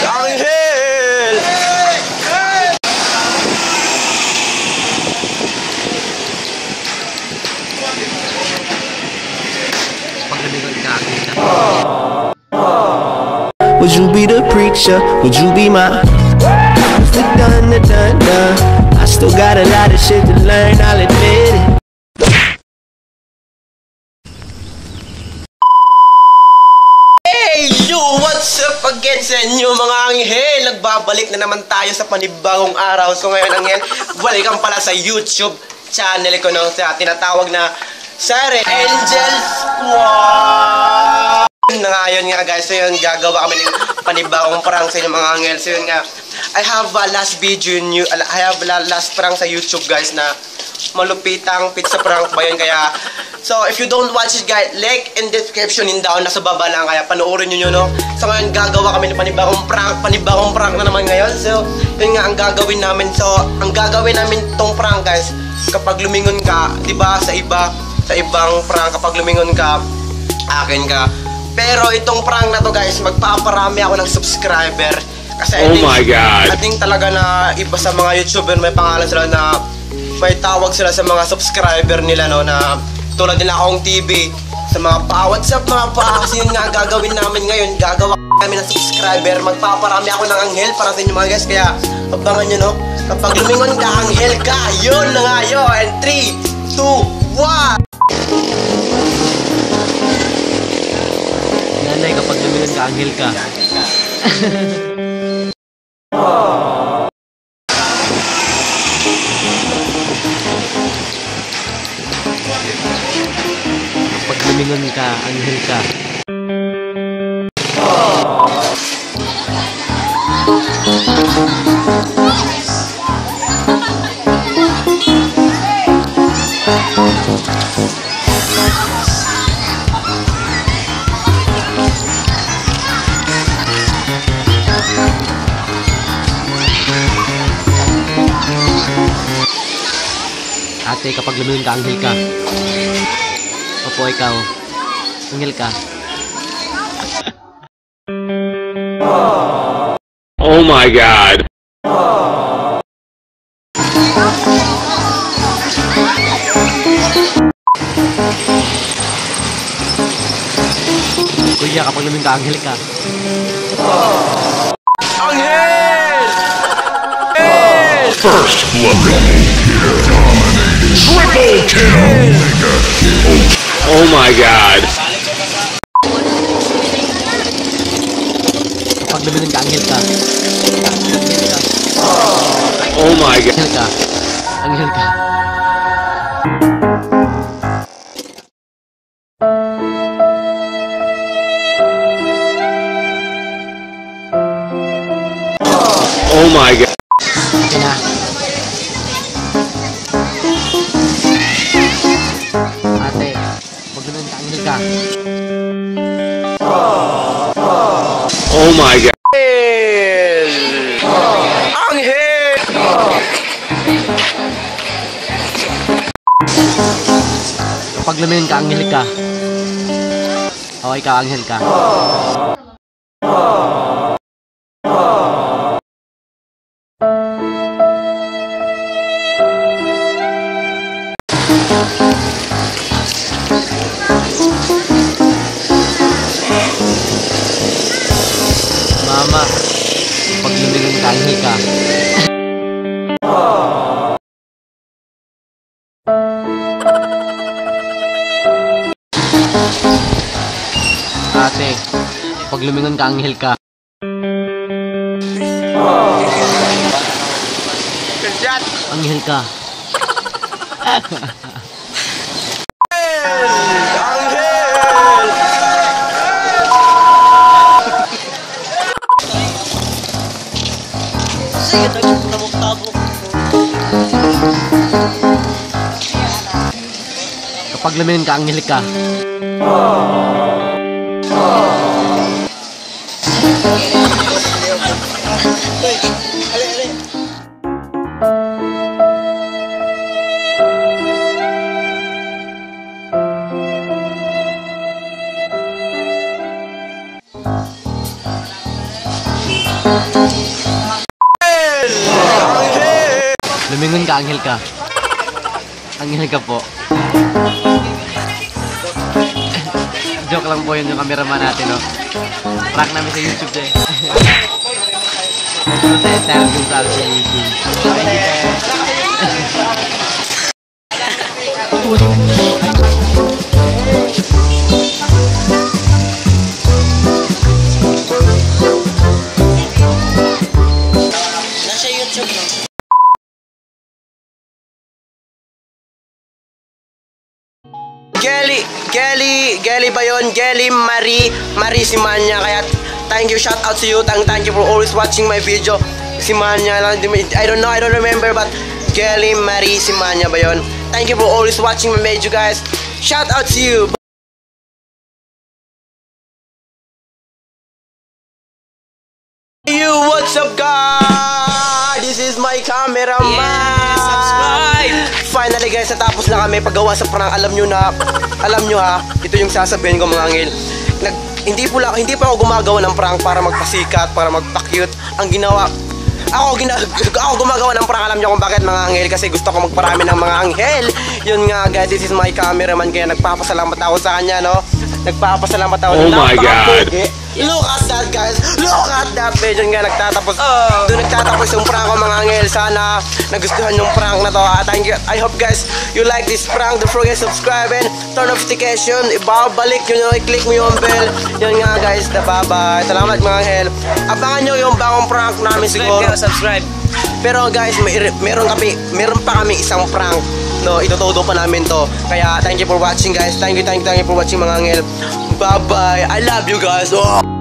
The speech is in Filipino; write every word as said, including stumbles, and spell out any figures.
Anghel! Would you be the preacher? Would you be my the dun the dun dun? I still got a lot of shit to learn, I'll admit it. Hey yo! What's up again sa inyo mga anghel? Nagbabalik na naman tayo sa panibagong araw. So ngayon anghel, welcome pala sa YouTube channel ko no, sa tinatawag na Sir Angel Squad. Na ngayon nga guys, so yun, gagawa kami ng panibagong prank sa inyo mga anghel. So yun nga, I have a last video new, I have a last prank sa YouTube guys na malupitang pizza prank ba yun. Kaya, so if you don't watch it guys, link in description in down, nasa baba lang, kaya panoorin nyo yun no. So ngayon gagawa kami ng panibagong prank, panibagong prank na naman ngayon. So yun nga ang gagawin namin. So ang gagawin namin tong prank guys, kapag lumingon ka, diba sa iba, sa ibang prank, kapag lumingon ka, akin ka. Pero itong prank na to guys, magpaparami ako ng subscriber. Kasi oh I think, my God. I think talaga na iba sa mga YouTuber, may pangalan sila na may tawag sila sa mga subscriber nila no, na tulad nila akong T V. Sa mga pa, what's up mga pa, kasi yun nga gagawin namin ngayon, gagawa kami ng subscriber. Magpaparami ako ng anghel para sa inyo mga guys, kaya abangan nyo no. Kapag lumingon ka, anghel ka, yun na nga yun. And three, two, one. Nanay, kapag lumingon ka, anghel ka. Kapag lumingon ka, anghel ka. Ate, kapag lumingon ka, anghel ka. Opo, ikaw. Anghel ka. Oh my God. Kuya, kapag lumingon ka, anghel ka. Anghel! First blood. Triple kill. Oh my God. Kapag lumingon ka, anghel ka. Oh my God. Anghel ka. Anghel ka. Oh my God. Okay na. Ate, kapag lumingon ka, anghel ka. Oh my God. Anghel! Kapag lumingon ka, anghel ka. O, ikaw, anghel ka. Mama, pag lumingon ka, anghel ka. Ate, pag lumingon ka, anghel ka. Anghel ka. Kapag lumingon ka, anghel ka. Lumingon ka, anghel ka. Anghel ka po. Joke lang po yun yung cameraman natin, no? Prank namin sa YouTube, eh. Style yung sa YouTube. Nasa YouTube mo. Gelly, Gelly, Gelly ba yun? Gelly Marie, Marie si Manya. Kaya thank you, shout out to you. Thank, thank you for always watching my video. Si Manya lang, I don't know, I don't remember, but Gelly Marie si Manya ba yun? Thank you for always watching my video, guys. Shout out to you. You, what's up, guys? This is my cameraman. Yes, subscribe. Finally, guys, natapos na kami paggawa sa prank. Alam nyo na, alam nyo ha, ito yung sasabihin ko, mga angel. Nag, hindi po lang, hindi pa ako gumagawa ng prank para magpasikat, para magpa-cute. Ang ginawa, ako, gina, ako gumagawa ng prank. Alam nyo kung bakit, mga angel? Kasi gusto ko magparami ng mga anghel. Yun nga, guys, this is my cameraman. Kaya nagpapasalamat ako sa kanya, no? Nagpapasalamat ako. Oh my God. Look at that, guys. Look at that. Medyo nga nagtatapos. Oh. Doon nagtatapos yung prank ko, mga angel. Sana nagustuhan yung prank na to. Uh, thank you. I hope, guys, you like this prank. Don't forget subscribe and turn notification. Ibabalik nyo nyo. I-click mo yung bell. Yun nga, guys. Bye-bye. Salamat, mga angel. Abangan nyo yung bagong prank namin siguro. Subscribe. Pero, guys, may, meron, kami, meron pa kami isang prank. No, itutudo pa namin to. Kaya thank you for watching, guys. Thank you, thank you, thank you for watching, mga angel. Bye-bye. I love you, guys. Oh.